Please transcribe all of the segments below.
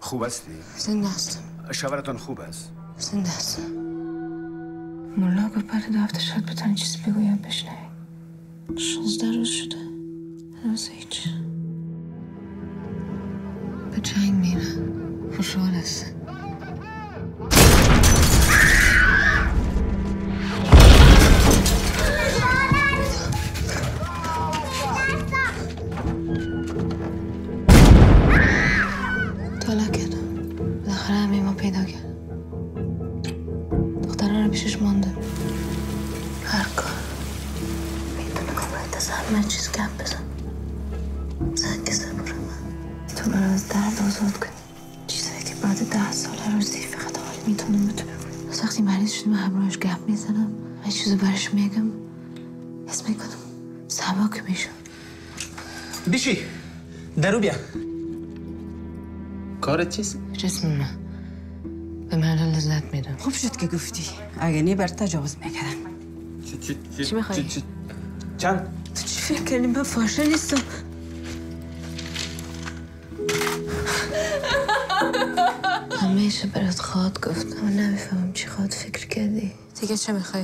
خوب هستی؟ زنده هستم. شوهرتان خوب است؟ زنده هستم. ملا گفت بعد 2 هفته شاید بتونی چیزی بگویم بشنوی. 16 روز شده. هنوز هیچ. به جنگ میرن. خوشحال هستن. طالع کردم. بالاخره همه ما پیدا کرد. دخترها رو پیشش مانده. هر کار. میدونم باید از همه چیز گپ بزن. زنگ صبر من. تو برای از درد آزاد کنی. چیزایی که بعد 10 سال روزی فقط حال میتونم به تو بگم. از وقتی مریض شدم همراهش گپ میزنم. هر چیزو برش میگم. حس میکنم سبک میشم. بیشی درو بیا. کارت چیست؟ جسم من به مردم لذت میدم. خوب شد که گفتی. اگه نی بر تجاوز میکردم. چی میخوایی؟ چند؟ تو چی فکر کردی من فاشه نیستم؟ همیشه برات خواد گفتم اما نمیفهمم چی خواد فکر کردی. دیگه چه میخوایی؟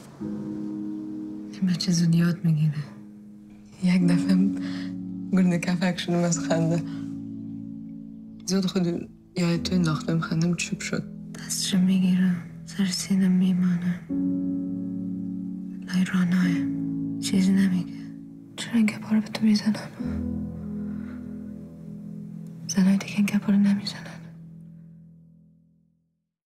این بچه زود یاد میگیره. یک دفعه گرده کفک شدم از خنده. زود خود یاد تو انداختم خندم چوب شد. دستشو میگیرم سر سینم میمانم. لای رانایم چیزی نمیگه. چرا این گپا رو به تو میزنم؟ زنای دیگه این گپا رو نمیزنن.